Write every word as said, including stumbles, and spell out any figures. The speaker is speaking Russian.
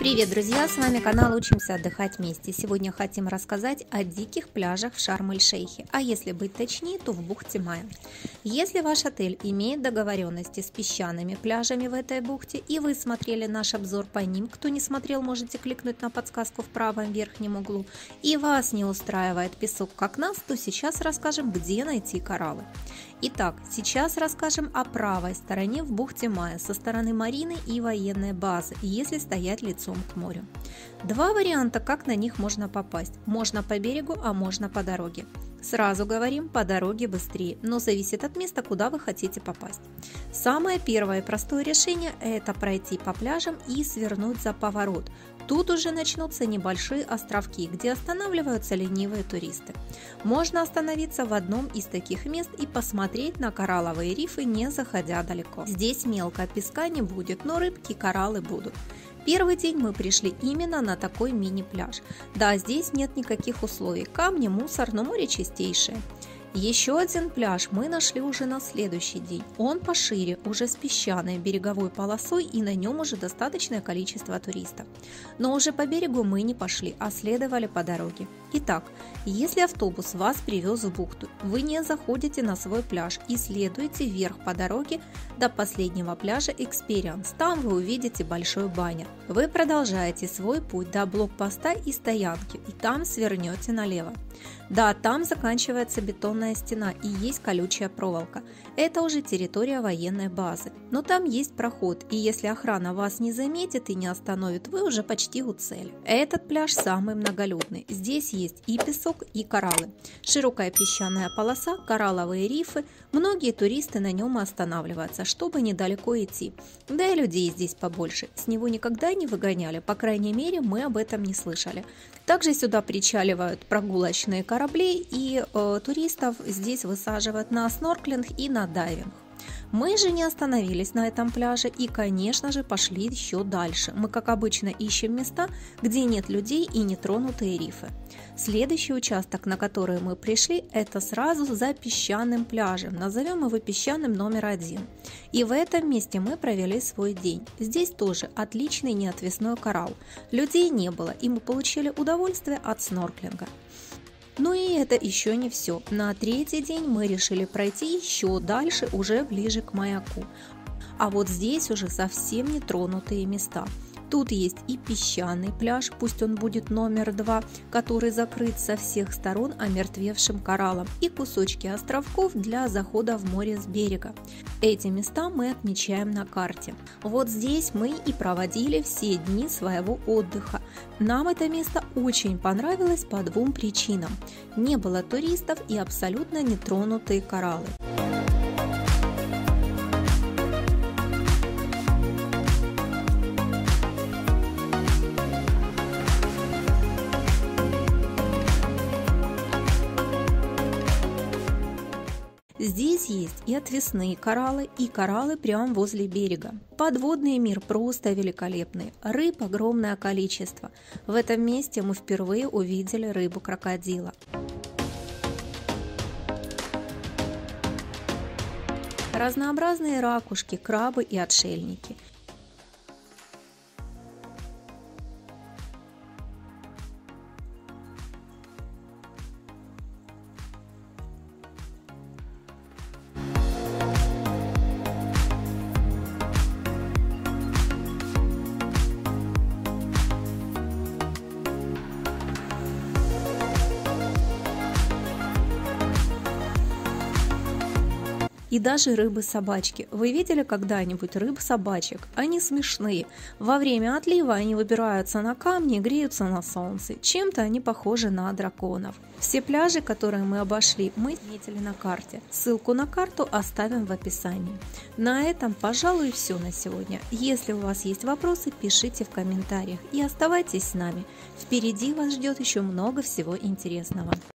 Привет, друзья! С вами канал «Учимся отдыхать вместе». Сегодня хотим рассказать о диких пляжах в Шарм-эль-Шейхе, а если быть точнее, то в бухте Майя. Если ваш отель имеет договоренности с песчаными пляжами в этой бухте, и вы смотрели наш обзор по ним, кто не смотрел, можете кликнуть на подсказку в правом верхнем углу, и вас не устраивает песок как нас, то сейчас расскажем, где найти кораллы. Итак, сейчас расскажем о правой стороне в бухте Майя, со стороны марины и военной базы, если стоять лицом к морю. Два варианта, как на них можно попасть. Можно по берегу, а можно по дороге. Сразу говорим, по дороге быстрее, но зависит от места, куда вы хотите попасть. Самое первое и простое решение – это пройти по пляжам и свернуть за поворот. Тут уже начнутся небольшие островки, где останавливаются ленивые туристы. Можно остановиться в одном из таких мест и посмотреть на коралловые рифы, не заходя далеко. Здесь мелко, песка не будет, но рыбки и кораллы будут. Первый день мы пришли именно на такой мини-пляж. Да, здесь нет никаких условий, камни, мусор, но море чистейшее. Еще один пляж мы нашли уже на следующий день. Он пошире, уже с песчаной береговой полосой, и на нем уже достаточное количество туристов. Но уже по берегу мы не пошли, а следовали по дороге. Итак, если автобус вас привез в бухту, вы не заходите на свой пляж и следуете вверх по дороге до последнего пляжа Experience. Там вы увидите большой баннер. Вы продолжаете свой путь до блокпоста и стоянки, и там свернете налево. Да, там заканчивается бетонная стена и есть колючая проволока. Это уже территория военной базы. Но там есть проход, и если охрана вас не заметит и не остановит, вы уже почти у цели. Этот пляж самый многолюдный. Здесь есть и песок, и кораллы. Широкая песчаная полоса, коралловые рифы. Многие туристы на нем останавливаются, чтобы недалеко идти. Да и людей здесь побольше. С него никогда не выгоняли, по крайней мере, мы об этом не слышали. Также сюда причаливают прогулочные корабли, и э, туристов здесь высаживают на снорклинг и на дайвинг. Мы же не остановились на этом пляже и, конечно же, пошли еще дальше. Мы, как обычно, ищем места, где нет людей и нетронутые рифы. Следующий участок, на который мы пришли, это сразу за песчаным пляжем. Назовем его песчаным номер один. И в этом месте мы провели свой день. Здесь тоже отличный неотвесной коралл. Людей не было, и мы получили удовольствие от снорклинга. Ну и это еще не все. На третий день мы решили пройти еще дальше, уже ближе к маяку. А вот здесь уже совсем нетронутые места. Тут есть и песчаный пляж, пусть он будет номер два, который закрыт со всех сторон омертвевшим кораллом, и кусочки островков для захода в море с берега. Эти места мы отмечаем на карте. Вот здесь мы и проводили все дни своего отдыха. Нам это место очень понравилось по двум причинам. Не было туристов и абсолютно нетронутые кораллы. Здесь есть и отвесные кораллы, и кораллы прямо возле берега. Подводный мир просто великолепный, рыб огромное количество. В этом месте мы впервые увидели рыбу-крокодила. Разнообразные ракушки, крабы и отшельники. И даже рыбы-собачки. Вы видели когда-нибудь рыб-собачек? Они смешные. Во время отлива они выбираются на камни и греются на солнце. Чем-то они похожи на драконов. Все пляжи, которые мы обошли, мы отметили на карте. Ссылку на карту оставим в описании. На этом, пожалуй, все на сегодня. Если у вас есть вопросы, пишите в комментариях и оставайтесь с нами. Впереди вас ждет еще много всего интересного.